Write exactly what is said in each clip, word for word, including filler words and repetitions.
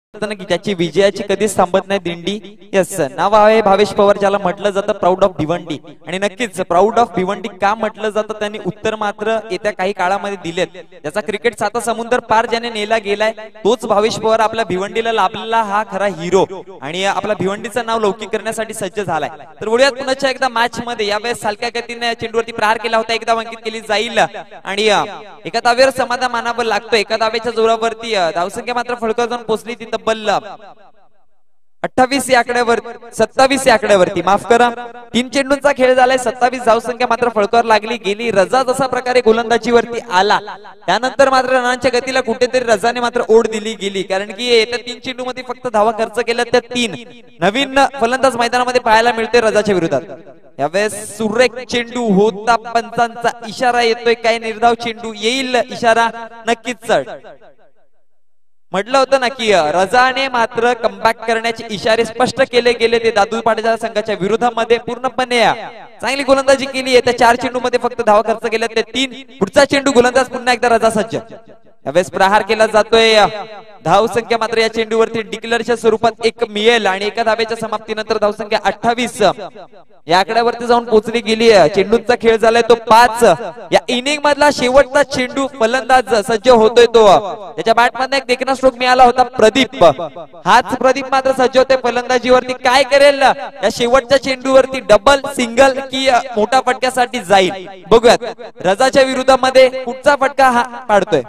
जातं की त्याची विजयाची कधीच थांबत नाही दिंडी. यस, नाव आहे भावेश पवार, ज्याला म्हटलं जातं प्राऊड ऑफ भिवंडी. आणि नक्कीच प्राऊड ऑफ भिवंडी का म्हटलं जातं त्यांनी उत्तर मात्र येत्या काही काळामध्ये दिलेत. त्याचा क्रिकेट साता समुद्र पार ज्याने नेला गेलाय तोच भावेश पवार आपल्या भिवंडीला लाभलेला हा खरा हिरो आणि आपल्या भिवंडीचं नाव लौकिक करण्यासाठी सज्ज झालाय. तर बोलूयात पुन्हा एकदा मॅच मध्ये. यावेळेस सारख्या गतीने चेंडूवरती प्रहार केला होता, एकदा अंकित केली जाईल आणि एका दाव्यावर समाधान मानावं लागतो. एका दाव्याच्या जोरावरती धावसंख्या मात्र फळकावर जाऊन पोहोचली ती तब्बल अठ्ठावीस या आकड्यावर सत्तावीस या आकड्यावरती, माफ करा. तीन चेंडूंचा खेळ झालाय, सत्तावीस धावसंख्या मात्र फळकावर लागली गेली. रजा जसा प्रकारे गोलंदाजीवरती आला त्यानंतर मात्र रनांच्या गतीला कुठेतरी रजाने मात्र ओढ दिली गेली, कारण की येत्या तीन चेंडू मध्ये फक्त धावा खर्च केल्या त्या तीन नवीन फलंदाज मैदानामध्ये पाहायला मिळते रजाच्या विरोधात. यावेळेस सुरेख चेंडू होता, पंचांचा इशारा येतोय, काय निर्धाव चेंडू येईल इशारा नक्कीच. चढ म्हटलं होतं ना की रजाने मात्र कमबॅक करण्याचे इशारे स्पष्ट केले गेले ते दादू पाटील संघाच्या विरोधामध्ये. पूर्णपणे चांगली गोलंदाजी केली आहे. त्या चार चेंडू मध्ये फक्त धावा खर्च केल्या ते तीन. पुढचा चेंडू गोलंदाज पुन्हा एकदा रजा सज्ज. यावेळेस प्रहार केला जातोय. धावसंख्या मात्र या चेंडूवरती डिक्लेअरच्या स्वरूपात एक मिळेल आणि एका धावेच्या समाप्तीनंतर धावसंख्या अठ्ठावीस या आकड्यावरती जाऊन पोहोचली गेली आहे. चेंडूचा खेळ झालाय तो पाच. या इनिंग मधला शेवटचा चेंडू फलंदाज सज्ज होतोय तो. त्याच्या बॅटमधून एक देखणा स्ट्रोक मिळाला होता प्रदीप. हाच प्रदीप मात्र सज्ज होते फलंदाजीवरती. काय करेल या शेवटच्या चेंडूवरती, डबल सिंगल की मोठा फटक्यासाठी जाईल बघूयात. रजाच्या विरोधामध्ये कुठचा फटका हा पाडतोय.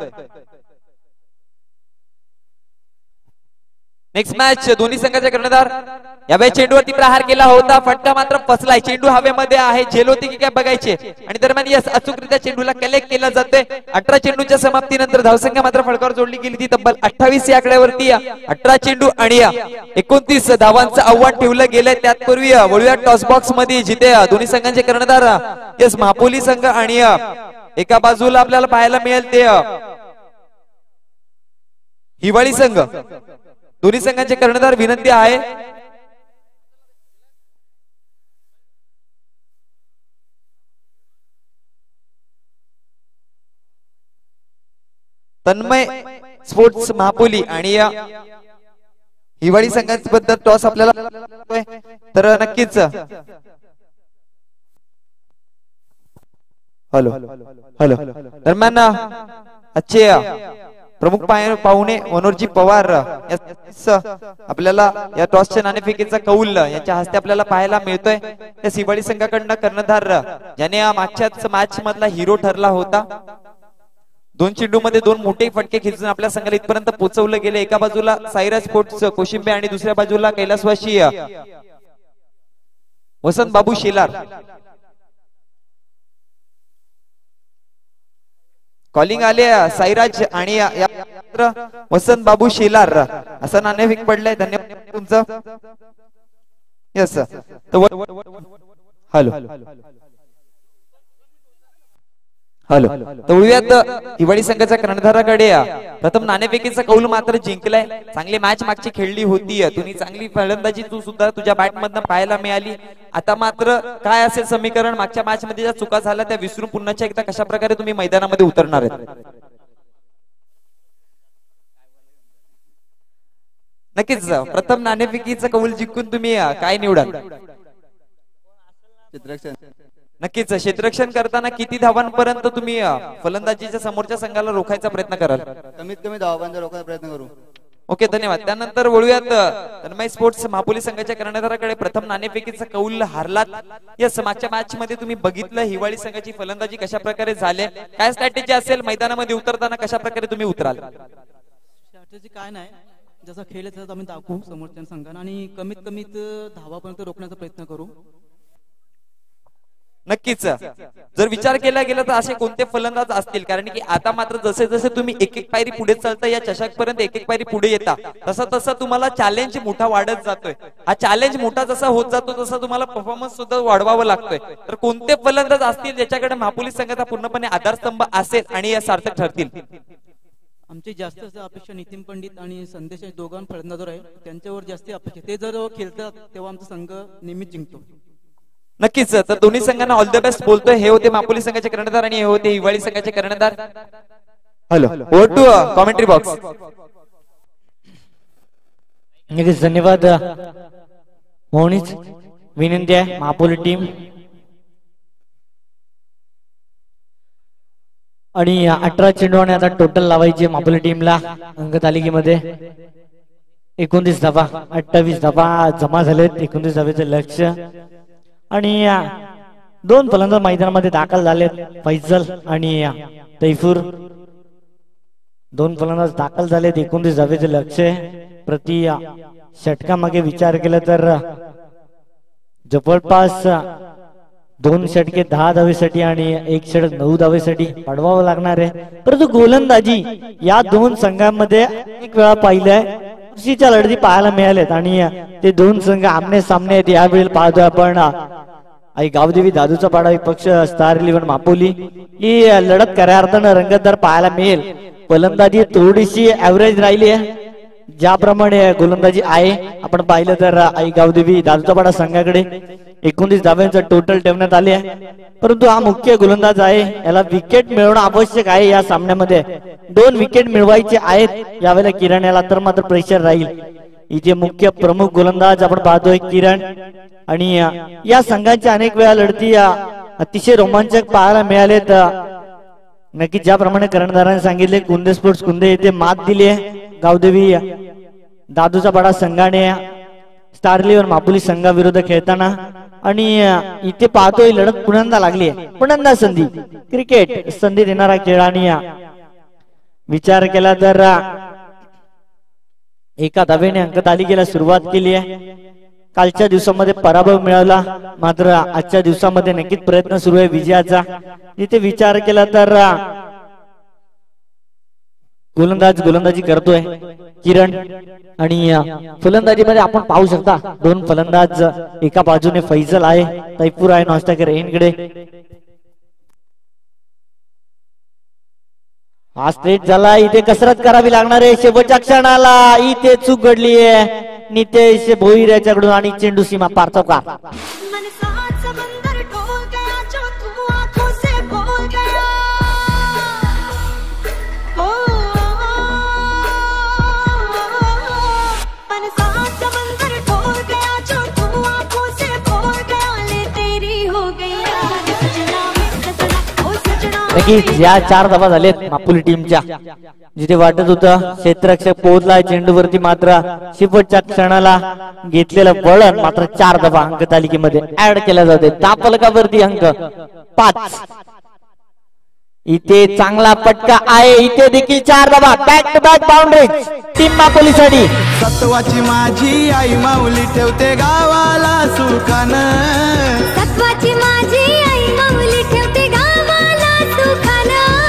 नेक्स्ट मॅच दोन्ही संघाचे कर्णधार. यावेळी चेंडूवरती प्रहार केला होता, फटका मात्र फसलाय. चेंडू हवेमध्ये आहे, झेल होती की काय बघायचे आणि दरम्यान यस अचूकरित्या चेंडूला कलेक्ट केला जातोय. अठरा चेंडूच्या समाप्तीनंतर धावसंख्या मात्र फळकावर जोडली गेली ती तब्बल अठ्ठावीस या आकड्यावरती. अठरा चेंडू आणि एकोणतीस धावांचं आव्हान ठेवलं गेलंय. त्यापूर्वी वळूया टॉस बॉक्स मध्ये, जिथे दोन्ही संघांचे कर्णधार यस महापोली संघ आणि एका बाजूला आपल्याला पाहायला मिळेल ते हिवाळी संघ. दोन्ही संघांचे कर्णधार विनंती आहे तन्मय स्पोर्ट्स महापोली आणि हिवाळी संघाबद्दल टॉस आपल्याला तर नक्कीच. हॅलो हॅलो दरम्यान अच्छे प्रमुख पाहुणे मनोहरजी पवार आपल्याला या टॉसच्या नाणेफेकीचा कौल यांच्या हस्ते आपल्याला पाहायला मिळतोय. या हिवाळी संघाकडनं कर्णधार ज्याने मागच्याच मॅच मधला हिरो ठरला होता. दोन चेंडू मध्ये दोन मोठे फटके खेचून आपल्या संघाला इथपर्यंत पोहोचवलं गेले. एका बाजूला साईराज स्पोर्ट्स कोशिंबे आणि दुसऱ्या बाजूला कैलासवासी वसंत बाबू शेलार. कॉलिंग आले साईराज आणि वसंत बाबू शेलार असं नाणेफेक पडलंय. धन्यवाद तुमचं. यस हॅलो हॅलो तर वळूयात हिवाळी संघाच्या कर्णधाराकडे. प्रथम नाणेफेकीचा कौल मात्र जिंकलाय. चांगली मॅच मागची खेळली होती, तुम्ही चांगली फलंदाजी तू सुद्धा तुझ्या बॅट मधनं पाहायला मिळाली. आता मात्र काय असेल समीकरण, मागच्या मॅच मध्ये ज्या चुका झाल्या त्या विसरून पुन्हा एकदा कशा प्रकारे तुम्ही मैदानामध्ये उतरणार आहेत. नक्कीच प्रथम नाणेफेकीचा कौल जिंकून तुम्ही काय निवडाल. नक्कीच क्षेत्ररक्षण करताना किती धावांपर्यंत तुम्ही फलंदाजीच्या समोरच्या संघाला रोखायचा प्रयत्न कराल. कमीत कमी धावांचा रोखायचा प्रयत्न करू. ओके धन्यवाद. त्यानंतर वळूयात तन्मय स्पोर्ट्स महापोली संघाच्या कर्णधाराकडे. प्रथम नाणेफेकीचा कौल हारलात. यस मागच्या मॅच मध्ये तुम्ही बघितलं हिवाळी संघाची फलंदाजी कशा प्रकारे झाले, काय स्ट्रॅटेजी असेल मैदानामध्ये उतरताना कशा प्रकारे तुम्ही उतराल. स्ट्रॅटेजी काय नाही, जसा खेळ आहे तसं आम्ही दाखवू समोरच्या संघांना आणि कमीत कमीत धावापर्यंत रोखण्याचा प्रयत्न करू. नक्कीच जर विचार केला गेला तर असे कोणते फलंदाज असतील, कारण की आता मात्र जसे जसे तुम्ही एक एक पायरी पुढे चालता या चषक पर्यंत एक एक पायरी पुढे येता तसा तसा तुम्हाला चॅलेंज मोठा वाढत जातोय. हा चॅलेंज मोठा जसा होत जातो तसा तुम्हाला परफॉर्मन्स सुद्धा वाढवावा लागतोय. तर कोणते फलंदाज असतील ज्याच्याकडे महापोली संघाचा पूर्णपणे आधारस्तंभ असेल आणि या सार्थक ठरतील. आमची जास्त अपेक्षा नितीन पंडित आणि संदेश दोघां फलंदाजवर आहे, त्यांच्यावर जास्त अपेक्षा. ते जर खेळतात तेव्हा आमचा संघ नेहमीच जिंकतो. नक्कीच तर दोन्ही संघांना ऑल द बेस्ट बोलतोय. हे होते महापोली संघाचे कर्णधार आणि हे होते हिवाळी संघाचे कर्णधार. Hello over to commentary box. नक्कीच धन्यवाद मोहनीच विनंती आहे महापोली टीम आणि अठरा चेंडूने आता टोटल लावायचे महापोली टीमला अंक तालिकेमध्ये एकोणतीस धावा अठ्ठावीस धावा जमा झालेत एकोणतीस धावेचे लक्ष आणि दोन फलंदाज मैदानामध्ये दाखल झालेत फैजल आणि तैफूर दोन फलंदाज दाखल झालेत एकोणतीस धावेचे लक्ष प्रति षटकामागे विचार केला तर जवळपास दोन षटके दहा धावेसाठी आणि एक षटक नऊ धावेसाठी पाडवावं लागणार आहे परंतु गोलंदाजी या दोन संघांमध्ये एक वेळा पाहिलंय कुस्तीच्या लढती पाहायला मिळाल्यात आणि ते दोन संघ आमने सामने आहेत यावेळी पाहतोय आपण आई गावदेवी दादूचा पाडा पक्ष स्टार इलेव्हन मापोली ही लढत खऱ्या अर्थानं रंगतदार पाहायला मिळेल फलंदाजी थोडीशी ऍव्हरेज राहिली आहे ज्याप्रमाणे गोलंदाजी आहे आपण पाहिलं तर आई गावदेवी दादूचा पाडा संघाकडे एकोणतीस धाव्यांचं टोटल ठेवण्यात आले आहे परंतु हा मुख्य गोलंदाज आहे याला विकेट मिळवणं आवश्यक आहे या सामन्यामध्ये दोन विकेट मिळवायचे आहेत यावेळेला किरण याला तर मात्र प्रेशर राहील इथे मुख्य प्रमुख गोलंदाज आपण पाहतोय किरण आणि या संघांच्या अनेक वेळा लढती अतिशय रोमांचक पाहायला मिळालेत नक्की ज्याप्रमाणे कर्णधारांनी सांगितले कुंदे स्पोर्ट्स कुंदे येथे मात दिली आहे गावदेवी दादूचा पाडा संघाने स्टार इलेव्हन मापुली संघाविरुद्ध खेळताना आणि इथे पाहतोय लढत पुन्हा लागली आहे पुन्हा संधी क्रिकेट संधी देणारा खेळ आणि विचार केला तर एका धावेने अंक तालिकेला सुरुवात केली आहे कालच्या दिवसामध्ये पराभव मिळवला मात्र आजच्या दिवसामध्ये नक्कीच प्रयत्न सुरू आहे विजयाचा इथे विचार केला तर गोलंदाज गोलंदाजी करतोय किरण आणि फलंदाजीमध्ये आपण पाहू शकता दोन फलंदाज एका बाजूने फैजल आहे तैफूर आहे नॉस्टाकर एनकडे हा स्ट्रेट झाला इथे कसरत करावी लागणार आहे शेवटच्या क्षणाला इथे चूक घडली आहे नितेश भोईर याच्याकडून आणि चेंडू सीमा पार चौकार या चार धावा झालेत मापुली टीमच्या जिथे वाटत होतं क्षेत्ररक्षक पोहोचलाय चेंडूवरती मात्र शेवटच्या क्षणाला घेतलेलं वळण मात्र चार धावा अंक तालिकेमध्ये ऍड केल्या जाते दापलकावरती अंक पाच इथे चांगला पटका आहे इथे देखील चार धावा back to back boundaries team मापोलीसाठी सत्वाची माझी आई माऊली ठेवते गावाला सुखान सत्वाची माझी आई माऊली ठेवते गावाला सुखान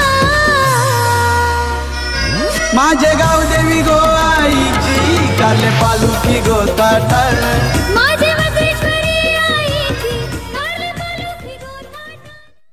माझे गाव देवी गो आईची काले पालुकी गोताट माझे वज्रेश्वरी आईची काले पालुकी गोताट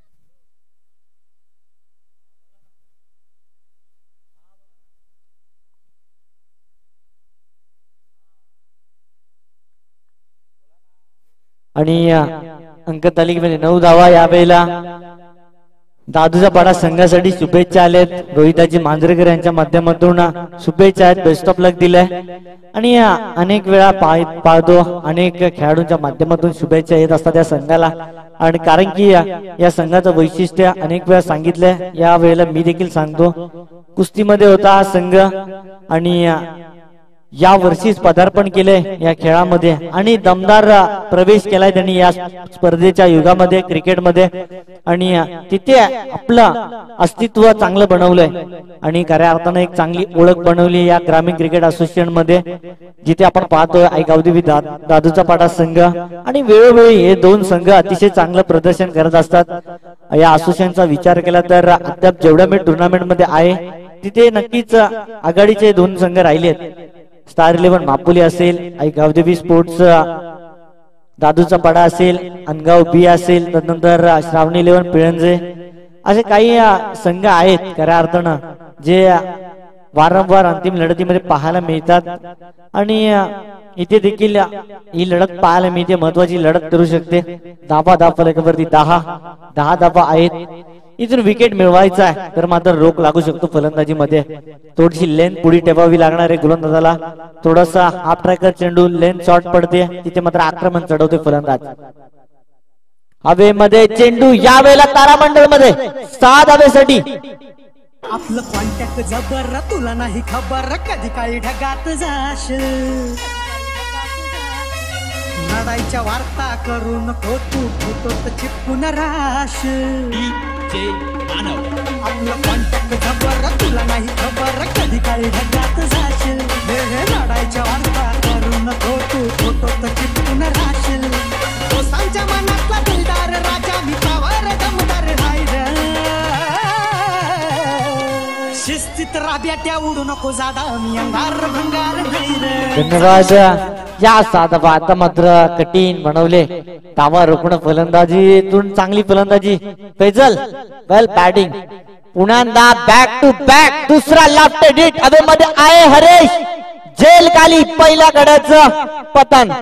आणि अंक तालिकेमध्ये नऊ धावा यावेळेला दादूचा पाडा संघासाठी शुभेच्छा आल्यात रोहिताजी मांजरेकर यांच्या माध्यमातून शुभेच्छा आहेत बेस्ट ऑफ लक दिलाय आणि अनेक वेळा पाहतो अनेक खेळाडूंच्या माध्यमातून शुभेच्छा येत असतात या संघाला आणि कारण की या संघाचं वैशिष्ट्य अनेक वेळा सांगितलंय या वेळेला मी देखील सांगतो कुस्तीमध्ये होता हा संघ आणि या वर्षीच पदार्पण केले या खेळामध्ये आणि दमदार प्रवेश केलाय त्यांनी या स्पर्धेच्या युगामध्ये क्रिकेटमध्ये आणि तिथे आपलं अस्तित्व चांगलं बनवलंय आणि खऱ्या अर्थानं एक चांगली ओळख बनवली या ग्रामीण क्रिकेट असोसिएशन मध्ये जिथे आपण पाहतोय आई गावदेवी दादूचा पाडा संघ आणि वेळोवेळी हे दोन संघ अतिशय चांगलं प्रदर्शन करत असतात या असोसिएशनचा विचार केला तर अद्याप जेवढ्या मी टुर्नामेंट मध्ये आहे तिथे नक्कीच आघाडीचे दोन संघ राहिलेत स्टार इलेव्हन मापोली असेल आई गावदेवी स्पोर्ट्स दादूचा पाडा असेल अनगाव बी असेल त्यानंतर श्रावणी इलेव्हन पिळंजे असे काही संघ आहेत खऱ्या अर्थानं जे वारंवार अंतिम लढतीमध्ये पाहायला मिळतात आणि इथे देखील ही लढत पाहायला मिळते महत्वाची लढत करू शकते धाबा धाव फलकावरती दहा दहा धाबा आहेत इथून विकेट मिळवायचा आहे तर मात्र रोख लागू शकतो फलंदाजीमध्ये. थोडीशी लेंथ पुढे ठेवावी लागणार आहे गोलंदाजाला. थोडासा हाफ ट्रॅकर चेंडू लेंथ शॉर्ट पडते तिथे मात्र आक्रमण चढवते फलंदाज. हवेमध्ये चेंडू यावेळेला तारामंडळ मध्ये सहा धावेसाठी. आपलं कॉन्टॅक्ट जबर तुला नाही खबर कधी काही ढगात जाश. लढाईच्या वार्ता करू नको तू फोटो चिपकून राश. आपलं कॉन्टॅक्ट जबर तुला नाही खबर कधी काही ढगात जाश. लढाईच्या वार्ता करू नको तू फोटो चिपकून राश. दोस्तांच्या मनातला दिलदार राजा मी पावर दमदार राहिला. शिस्तीत राब्याट्या उडू नको जादा मी अंगार भंगार नाही. धन्यवाद. या साधा आता मात्र कठीण बनवले. धावा रोखणं फलंदाजीतून चांगली फलंदाजी. Faizal well batting. पुन्हा बॅक टू बॅक दुसरा लेफ्ट हिट हवेमध्ये आहे. हरेश जेल खाली पहिल्या गड्याचं पतन.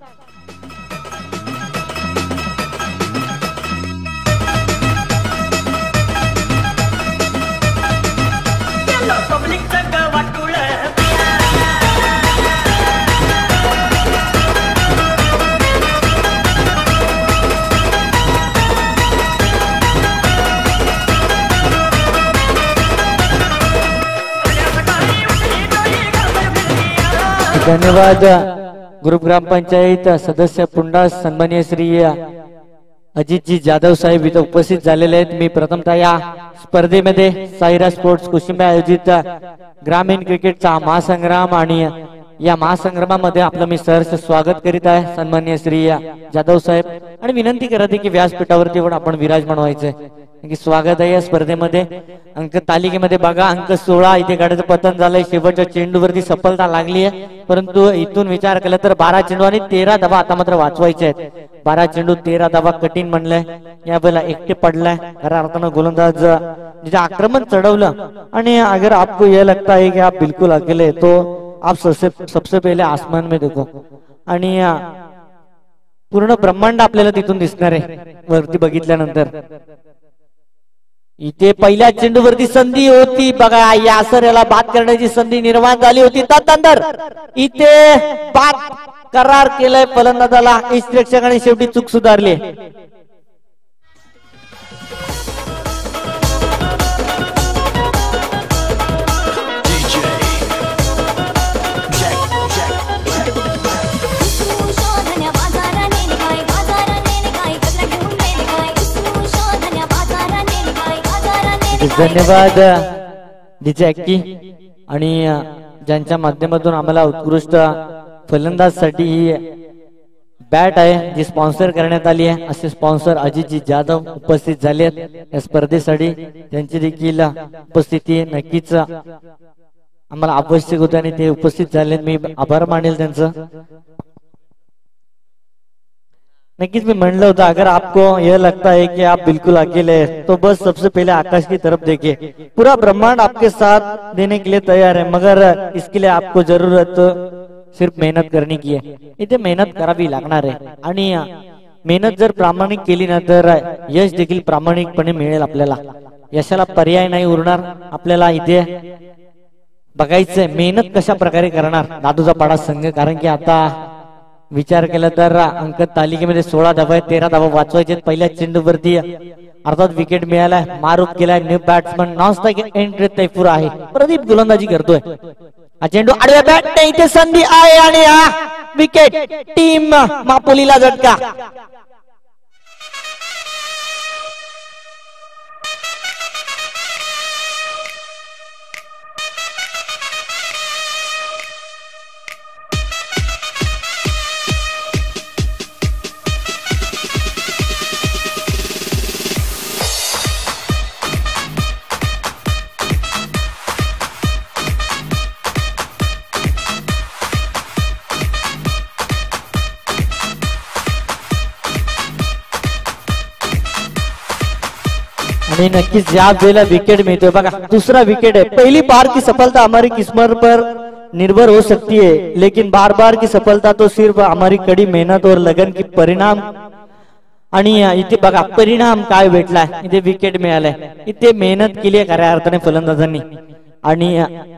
धन्यवाद. ग्रुप ग्रामपंचायत सदस्य पुंडा सन्माननीय श्री अजितजी जाधव साहेब इथं उपस्थित झालेले आहेत. मी प्रथमतः या स्पर्धेमध्ये साईरा स्पोर्ट्स कुशिंबा आयोजित ग्रामीण क्रिकेटचा महासंग्राम आणि या महासंग्रामामध्ये आपलं मी सहर्ष स्वागत करीत आहे सन्माननीय श्री जाधव साहेब. आणि विनंती करते की व्यासपीठावरती पण आपण विराजमान व्हायचंय. स्वागत आहे या स्पर्धेमध्ये. अंक तालिकेमध्ये बघा अंक सोळा इथे गाड्याचं पतन झालंय. शेवटच्या चेंडूवरती सफलता लागली आहे परंतु इथून विचार केला तर बारा चेंडू आणि तेरा धावा आता मात्र वाचवायचे आहेत. बारा चेंडू तेरा धावा कठीण म्हणलंय. यावेळेला एकटे पडलाय खऱ्या अर्थानं गोलंदाज जिथे आक्रमण चढवलं. आणि अगर आपको यह लगता है की आप बिलकुल अकेले तो आप सबसे सबसे पहिले आसमान में देखो. आणि पूर्ण ब्रह्मांड आपल्याला तिथून दिसणार आहे वरती बघितल्यानंतर. इथे पहिल्या चेंडूवरती संधी होती बघा. यासर याला बाद करण्याची संधी निर्माण झाली होती. त्यानंतर इथे बाद करार केलाय फलंदाजाला. प्रेक्षकांनी शेवटी चूक सुधारली. धन्यवाद डिचॅक्की. आणि ज्यांच्या माध्यमातून आम्हाला उत्कृष्ट फलंदाजसाठी ही बॅट आहे जी स्पॉन्सर करण्यात आली आहे असे स्पॉन्सर अजितजी जाधव उपस्थित झाले आहेत या स्पर्धेसाठी. त्यांची देखील उपस्थिती नक्कीच आम्हाला आवश्यक होते आणि ते उपस्थित झाले. मी आभार मानेल त्यांचं. नक्कीच मी म्हणलं होतं अगर आपको यह लगता है कि आप बिल्कुल अकेले हैं तो बस सबसे पहले आकाश की तरफ देखिए. पूरा ब्रह्मांड आपके साथ देने के लिए तैयार है मगर इसके लिए आपको जरूरत सिर्फ मेहनत करने की है. इथे मेहनत करावी लागणार आहे आणि मेहनत जर प्रामाणिक केली ना तर यश देखील प्रामाणिकपणे मिळेल आपल्याला. यशाला पर्याय नाही उरणार. आपल्याला इथे बघायचंय मेहनत कशा प्रकारे करणार दादूचा पाडा संघ. कारण की आता विचार केला तर अंक तालिकेमध्ये सोळा धावा आहेत. तेरा धावा वाचवायचे. पहिल्या चेंडूवरती अर्थात विकेट मिळालाय. मारूफ केलाय. New batsman non entry Taifur आहे. प्रदीप गोलंदाजी करतोय. हा चेंडू आडव्या बॅट इथे संधी आहे आणि हा विकेट. टीम मापोलीला झटका. आणि नक्कीच या वेळेला विकेट मिळतोय बघा. दुसरा विकेट है. पहली बार की सफलता हमारी किस्मत पर निर्भर हो सकती है लेकिन बार बार की सफलता तो सिर्फ हमारी कड़ी मेहनत और लगन की परिणाम आणि इथे बघा परिणाम काय भेटलाय, इथे विकेट मिळालाय, इथे मेहनत केली आहे खऱ्या अर्थाने फलंदाजांनी आणि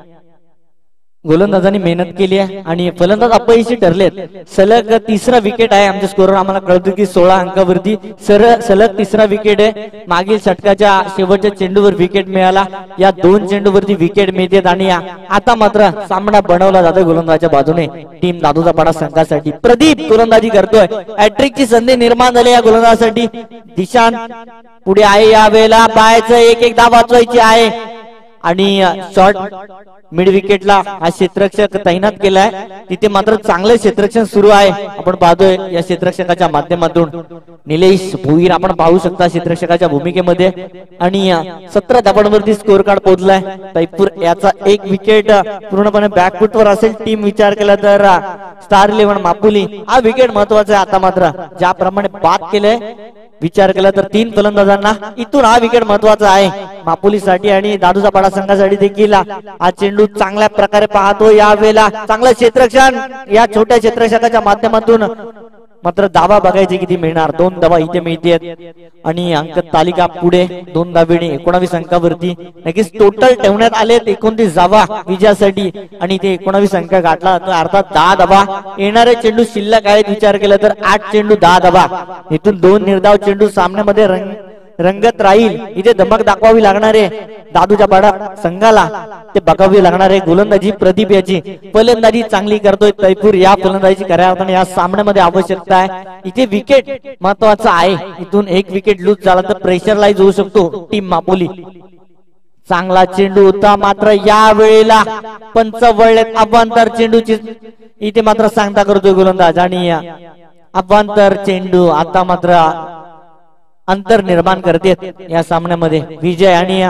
गोलंदाजांनी मेहनत केली आहे आणि फलंदाज अपयशी ठरलेत. सलग तिसरा विकेट आहे आमच्या स्कोरवर, आम्हाला कळतं की सोळा अंकावरती सर सलग तिसरा विकेट आहे. मागील षटकाच्या शेवटच्या चेंडूवर विकेट मिळाला, या दोन चेंडूवरती विकेट मिळतात आणि आता मात्र सामना बनवला जातोय गोलंदाजाच्या बाजूने टीम दादूचा पाडा संघासाठी. प्रदीप गोलंदाजी करतोय, हॅट्रिकची संधी निर्माण झाली या गोलंदाजासाठी. दिशांत पुढे आहे, या वेळेला पायाचं एक एक धाव वाचवायची आहे आणि शॉर्ट मिड विकेटला हा क्षेत्ररक्षक तैनात केलाय. तिथे मात्र चांगलं क्षेत्ररक्षण सुरू आहे, आपण पाहतोय या क्षेत्ररक्षकाच्या माध्यमातून. निलेश भोईर आपण पाहू शकता क्षेत्ररक्षकाच्या भूमिकेमध्ये आणि सतरा धावांवरती स्कोर कार्ड पोहोचलाय. तैपूर याचा एक विकेट पूर्णपणे बॅकफुटवर असेल टीम विचार केला तर स्टार इलेव्हन मापुली हा विकेट महत्वाचा आहे. आता मात्र ज्याप्रमाणे बाद केलंय विचार केला तर तीन फलंदाजांना इथून हा विकेट महत्वाचा आहे मापुलीसाठी आणि दादूचा पाडा संघासाठी देखील. हा चेंडू चांगल्या प्रकारे पाहतो, या वेळेला चांगलं क्षेत्ररक्षण या छोट्या क्षेत्ररक्षकाच्या माध्यमातून. मात्र धावा बघायची किती मिळणार, दोन धावा इथे मिळतात आणि अंक तालिका पुढे दोन धावेने एकोणावीस अंकावरती. नक्कीच टोटल ठेवण्यात आलेत एकोणतीस धावा विजयासाठी आणि ते एकोणावीस अंक गाठला जातो. अर्थात दहा धावा येणारे चेंडू शिल्लक आहेत विचार केला तर आठ चेंडू दहा धावा. इथून दोन निर्धाव चेंडू सामन्यामध्ये रंग रंगत राहील. इथे धमक दाखवावी लागणार आहे दादूच्या पाडा संघाला, ते बघावी लागणार आहे. गोलंदाजी प्रदीप याची, फलंदाजी चांगली करतोय तैपूर, या फलंदाजीची खऱ्या अर्थाने या सामन्यामध्ये आवश्यकता आहे. इथे विकेट महत्वाचा आहे, इथून एक विकेट लूज झाला तर प्रेशरलाइज होऊ शकतो टीम मापोली. चांगला चेंडू होता मात्र या वेळेला पंच वळलेत अभ्यंतर चेंडूची, इथे मात्र सांगता करतोय गोलंदाज आणि अभ्यंतर चेंडू आता मात्र अंतर निर्माण करते या सामन्यामध्ये. विजय आणि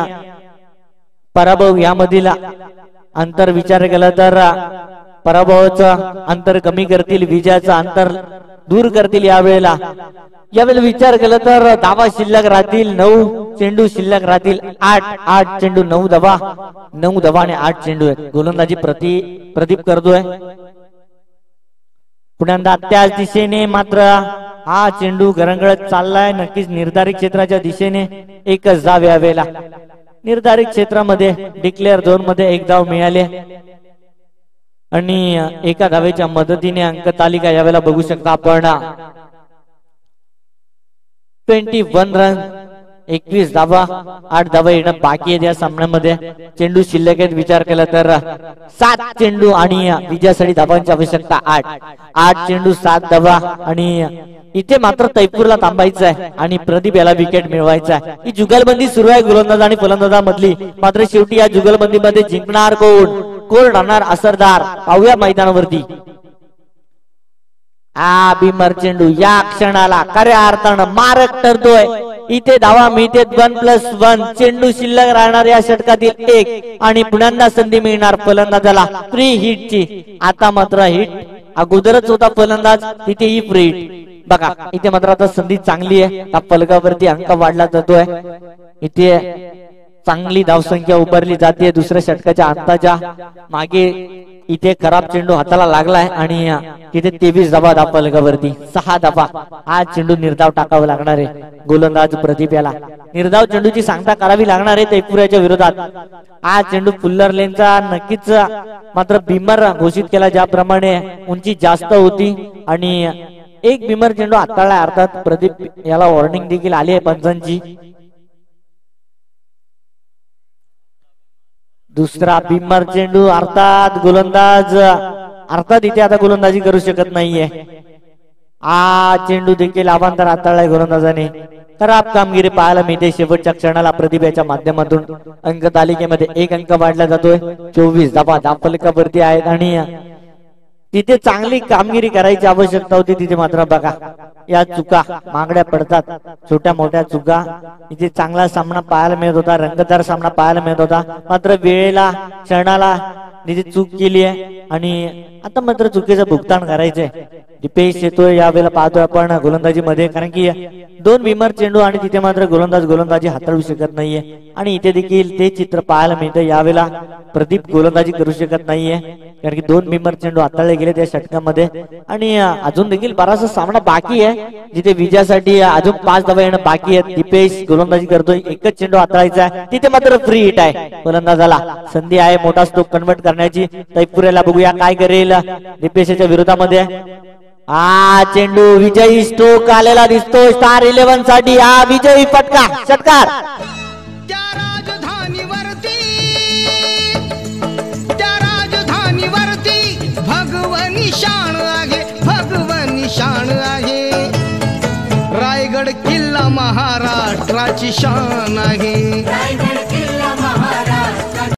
पराभव यामधील अंतर विचार केला तर पराभवाचं अंतर कमी करतील, विजयाचं अंतर दूर करतील. यावेळेला यावेळेला विचार केला तर धावा शिल्लक राहतील, नऊ चेंडू शिल्लक राहतील, आठ आठ चेंडू नऊ धावा, नऊ धावा आणि आठ चेंडू आहेत. गोलंदाजी प्रति प्रदीप करतोय पुण्यांदा त्याच दिशेने, मात्र हा चेंडू घरंगळत चाललाय. नक्कीच निर्धारित क्षेत्राच्या दिशेने एकच धाव यावेळेला. निर्धारित क्षेत्रामध्ये डिक्लेअर झोन मध्ये एक धाव मिळाले आणि एका धावेच्या मदतीने अंक तालिका यावेळेला बघू शकता आपण. ट्वेंटी वन रन, एकवीस धावा, आठ धावा येणं बाकी आहे या सामन्यामध्ये. चेंडू शिल्लक आहेत विचार केला तर सात चेंडू आणि विजयासाठी धावांची आवश्यकता आठ. आठ चेंडू सात धावा आणि इथे मात्र तैपूरला थांबायचं आहे आणि प्रदीप याला विकेट मिळवायचा आहे. ही जुगलबंदी सुरू आहे गोलंदाज आणि फलंदाजामधली, मात्र शेवटी या जुगलबंदीमध्ये जिंकणार कोण, कोण राहणार असरदार, पाहूया मैदानावरती. आ बिमर चेंडू या क्षणाला खऱ्या अर्थानं मारक ठरतोय. इथे धावा मिळते वन प्लस वन, चेंडू शिल्लक राहणार या षटकातील एक आणि पुन्हा संधी मिळणार फलंदाजाला फ्री हिटची. आता मात्र हिट अगोदरच होता फलंदाज, तिथे ही फ्री हिट. बघा इथे मात्र आता संधी चांगली आहे, त्या फलकावरती अंक वाढला जातोय. इथे चांगली धावसंख्या उभारली जाते दुसऱ्या षटकाच्या अंताच्या मागे. इथे खराब चेंडू हाताला लागलाय आणि तिथे तेवीस धावा धाव फलकावरती, सहा धावा. हा चेंडू निर्धाव टाकावा लागणार आहे गोलंदाज प्रदीप याला. निर्धाव चेंडूची सांगता करावी लागणार आहे तैपुराच्या विरोधात. हा चेंडू फुल्लर लेनचा नक्कीच मात्र बिमर घोषित केला, ज्याप्रमाणे उंची जास्त होती आणि एक बिमर चेंडू हाताळला. अर्थात प्रदीप याला वॉर्निंग देखील आली आहे पंचांची. दुसरा बिमर चेंडू, अर्थात गोलंदाज अर्थात इथे आता गोलंदाजी करू शकत नाहीये. हा चेंडू देखील अवांतर हाताळलाय गोलंदाजाने. खराब कामगिरी पाहायला मिळते शेवटच्या क्षणाला प्रदीप याच्या माध्यमातून. अंक तालिकेमध्ये एक अंक वाढला जातोय, चोवीस धावा धाव फलकावरती आहेत आणि तिथे चांगली कामगिरी करायची आवश्यकता होती. तिथे मात्र बघा या चुका मागड्या पडतात, छोट्या मोठ्या चुका. इथे चांगला सामना पाहायला मिळत होता, रंगतदार सामना पाहायला मिळत होता, मात्र वेळेला क्षणाला तिथे चूक केली आहे आणि आता मात्र चुकीचं भुगतान करायचंय. दीपेश येतोय यावेळेला पाहतोय आपण गोलंदाजी मध्ये, कारण की दोन विमर चेंडू आणि तिथे मात्र गोलंदाज गोलंदाजी हाताळू शकत नाहीये आणि इथे देखील ते चित्र पाहायला मिळतं. यावेळेला प्रदीप गोलंदाजी करू शकत नाहीये कारण की दोन विमर चेंडू हाताळले गेले त्या षटकामध्ये आणि अजून देखील बराचसा सामना बाकी आहे जिथे विजयासाठी अजून पाच धावा येणं बाकी आहेत. दीपेश गोलंदाजी करतोय, एकच चेंडू हाताळायचा आहे, तिथे मात्र फ्री हिट आहे. गोलंदाजाला संधी आहे मोठा स्ट्रोक कन्वर्ट करण्याची. तैपुरेला बघूया काय करेल दीपेशच्या विरोधामध्ये. हा चेंडू विजयी स्ट्रोक आलेला दिसतोय स्टार इलेव्हन साठी. हा विजयी फटका षटकार. त्या राजधानीवरती त्या राजधानीवरती भगवनी शान आहे, भगवनी शान आहे. रायगड किल्ला महाराष्ट्राची शान आहे.